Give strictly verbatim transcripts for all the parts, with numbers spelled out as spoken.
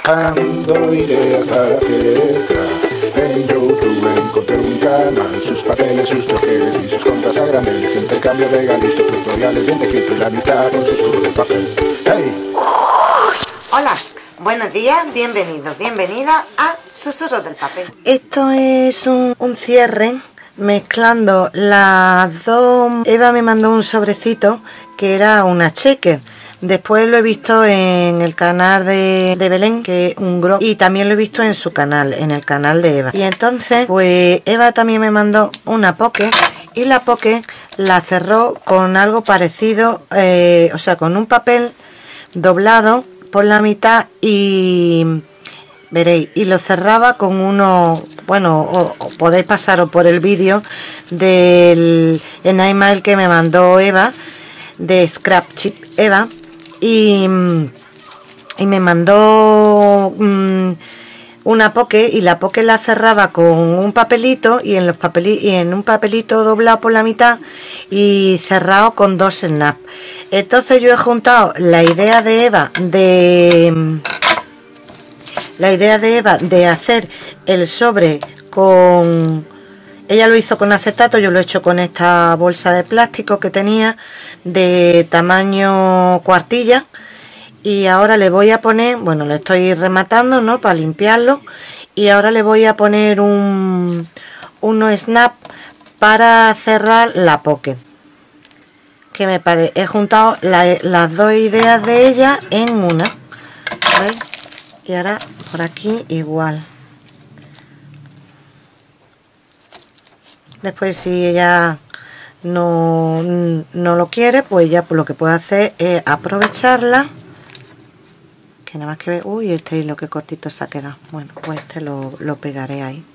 Buscando ideas para hacer extra, en YouTube encontré un canal. Sus papeles, sus troqueles y sus contras a graneles, intercambio de galitos, tutoriales bien escrito y la amistad con susurro de papel. ¡Hey! Hola, buenos días, bienvenidos, bienvenidas a Susurros del Papel. Esto es un, un cierre mezclando las dos. Eva me mandó un sobrecito que era una checker. Después lo he visto en el canal de, de Belén, que es un gro, y también lo he visto en su canal, en el canal de Eva. Y entonces, pues Eva también me mandó una poke, y la poke la cerró con algo parecido, eh, o sea, con un papel doblado por la mitad y veréis, y lo cerraba con uno, bueno, o, o podéis pasaros por el vídeo del email que me mandó Eva, de Scrap Chip Eva. Y, y me mandó mmm, una poke, y la poke la cerraba con un papelito y en los papeli y en un papelito doblado por la mitad y cerrado con dos snaps. Entonces yo he juntado la idea de Eva de la idea de Eva de hacer el sobre con, ella lo hizo con acetato, yo lo he hecho con esta bolsa de plástico que tenía de tamaño cuartilla, y ahora le voy a poner, bueno, lo estoy rematando, ¿no?, para limpiarlo, y ahora le voy a poner un uno snap para cerrar la poke, que me parece, he juntado la, las dos ideas de ella en una, ¿veis? Y ahora por aquí igual. Después, si ella no, no lo quiere, pues ya pues lo que puede hacer es aprovecharla. Que nada más que ver. Uy, este hilo que cortito se ha quedado. Bueno, pues este lo, lo pegaré ahí.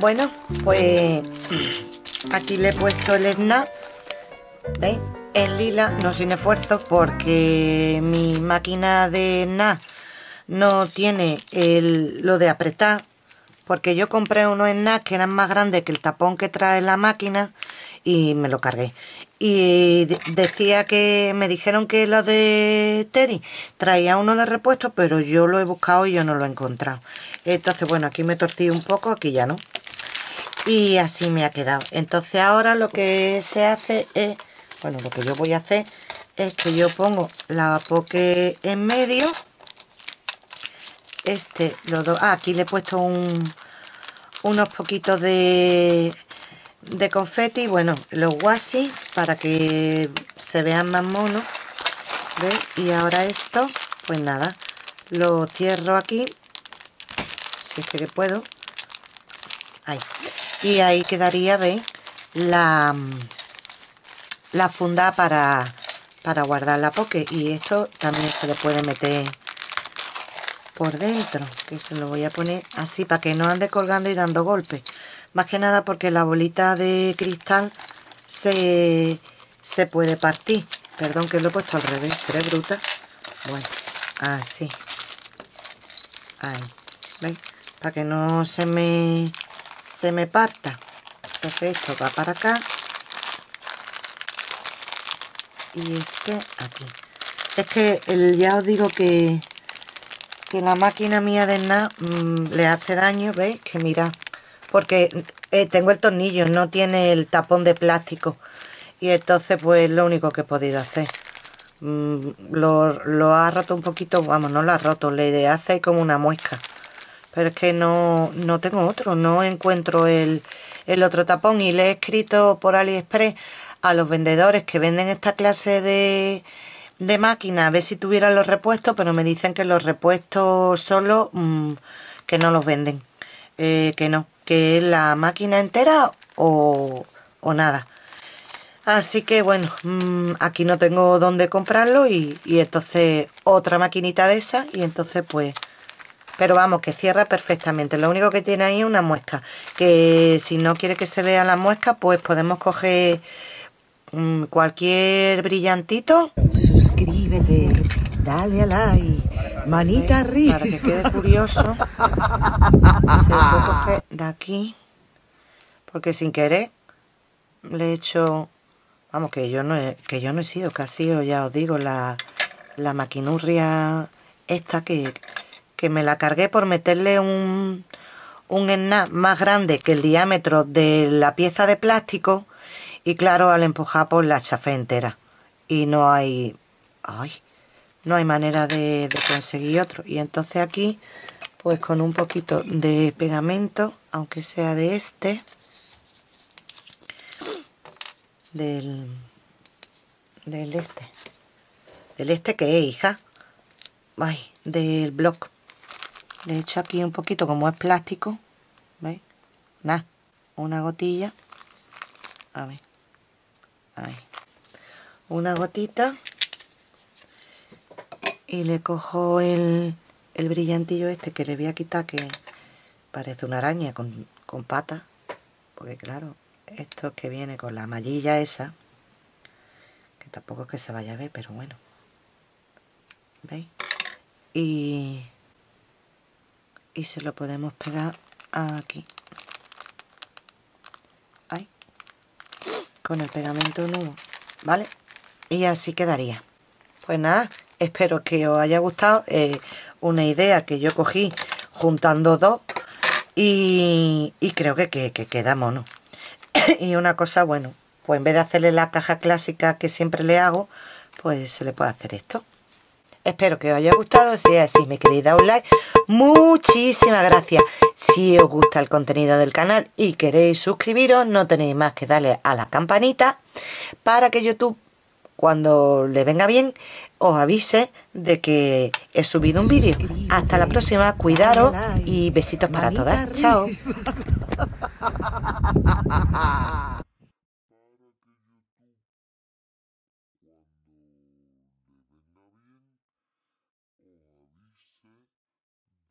Bueno, pues aquí le he puesto el snap, ¿veis? En lila, no sin esfuerzo, porque mi máquina de snap no tiene el, lo de apretar, porque yo compré unos snap que eran más grandes que el tapón que trae la máquina y me lo cargué. Y de decía que me dijeron que la de Teddy traía uno de repuesto, pero yo lo he buscado y yo no lo he encontrado. Entonces, bueno, aquí me torcí un poco, aquí ya no. Y así me ha quedado. Entonces ahora lo que se hace es, bueno, lo que yo voy a hacer es que yo pongo la poke en medio. Este, los dos, ah, aquí le he puesto un, unos poquitos de, de confeti, bueno, los washi para que se vean más monos, ¿veis? Y ahora esto, pues nada, lo cierro aquí, si es que puedo, ahí. Y ahí quedaría, ¿veis? La, la funda para, para guardar la poke. Y esto también se le puede meter por dentro, que se lo voy a poner así para que no ande colgando y dando golpes. Más que nada porque la bolita de cristal se, se puede partir. Perdón que lo he puesto al revés, seré bruta. Bueno, así. Ahí, ¿veis? Para que no se me se me parta. Entonces esto va para acá y este aquí. Es que el, ya os digo que que la máquina mía de nada mmm, le hace daño, ¿veis? Que mirad, porque eh, tengo el tornillo, no tiene el tapón de plástico y entonces pues lo único que he podido hacer. Mm, lo, lo ha roto un poquito, vamos, no lo ha roto, le hace como una muesca. Pero es que no, no tengo otro, no encuentro el, el otro tapón y le he escrito por AliExpress a los vendedores que venden esta clase de, de máquina a ver si tuvieran los repuestos, pero me dicen que los repuestos solo mmm, que no los venden, eh, que no, que es la máquina entera o, o nada. Así que bueno, mmm, aquí no tengo dónde comprarlo y, y entonces otra maquinita de esa y entonces pues... Pero vamos, que cierra perfectamente. Lo único que tiene ahí es una muesca. Que si no quiere que se vea la muesca, pues podemos coger mmm, cualquier brillantito. Suscríbete, dale a like, manita arriba. Para que quede curioso. Se lo puedo coger de aquí. Porque sin querer le he hecho... Vamos, que yo no he, que yo no he sido casi, ya os digo, la, la maquinurria esta que... que me la cargué por meterle un, un snap más grande que el diámetro de la pieza de plástico y claro, al empujar pues la chafé entera y no hay ay, no hay manera de, de conseguir otro y entonces aquí pues con un poquito de pegamento, aunque sea de este del del este del este que es, hija, ay, del block. Le he hecho aquí un poquito, como es plástico, ¿veis? Nada, una gotilla, a ver, ahí, una gotita y le cojo el, el brillantillo este que le voy a quitar, que parece una araña con, con patas, porque claro, esto es que viene con la mallilla esa, que tampoco es que se vaya a ver, pero bueno, ¿veis? Y... y se lo podemos pegar aquí, ahí, con el pegamento nuevo, ¿vale? Y así quedaría. Pues nada, espero que os haya gustado, eh, una idea que yo cogí juntando dos y, y creo que, que, que queda mono. Y una cosa, bueno, pues en vez de hacerle la caja clásica que siempre le hago, pues se le puede hacer esto. Espero que os haya gustado, si es así me queréis dar un like, muchísimas gracias. Si os gusta el contenido del canal y queréis suscribiros, no tenéis más que darle a la campanita para que YouTube, cuando le venga bien, os avise de que he subido un vídeo. Hasta la próxima, cuidaros y besitos para todas. Chao.